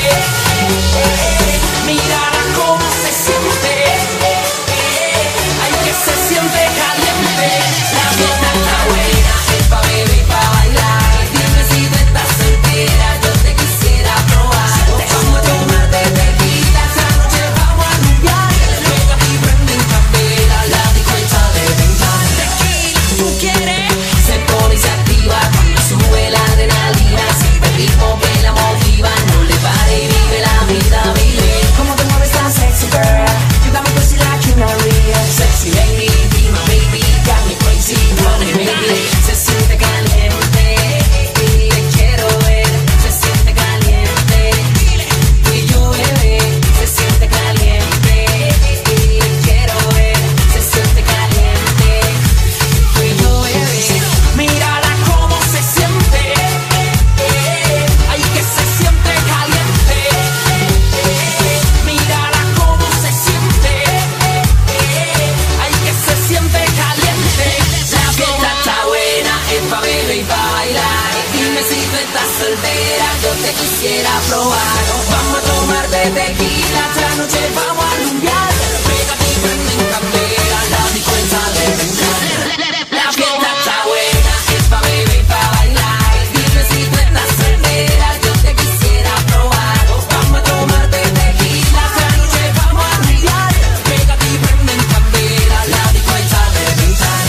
Mírala cómo se siente, ay que se siente caliente. La fiesta está buena, es pa' beber y pa' bailar. Dime si tú estás soltera, yo te quisiera probar. Vamos a tomar de tequila, esta noche vamos a rumbear. Luego aquí prenden candela, la disco está de pintar. Tequila, ¿tú quieres? Se pone y se activa cuando sube la adrenalina. Siempre el ritmo que la motiva, no le pare y vive la vida, vive. Como te mueves tan sexy, girl. You got me pussy like you know real. Sexy lady, be my baby, got me crazy, honey baby. Se siente caliente, te quiero ver. Se siente caliente, tú y yo bebé. Se siente caliente, te quiero ver. Se siente caliente, tú y yo bebé. Mírala cómo se siente, ay que se siente caliente. Mírala cómo se siente, ay que se siente caliente. La fiesta está buena, es pa' beber y pa' bailar. Dime si tú estás soltera, yo te quisiera probar. Vamos a tomar de tequila, esta noche vamos a rumbear. Pégate y prenden candela, la disco está de pintar. La fiesta está buena, es pa' beber y pa' bailar. Dime si tú estás soltera, yo te quisiera probar. Vamos a tomar de tequila, esta noche vamos a rumbear. Pégate y prenden candela, la disco está de pintar.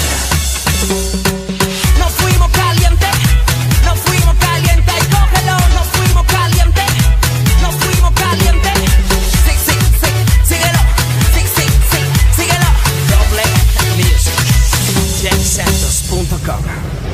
Nos fuimos calientes, ay cógelo. Nos fuimos calientes, sí, sí, sí, síguelo, sí, sí, sí, síguelo. Doble Music, JackSantos.com.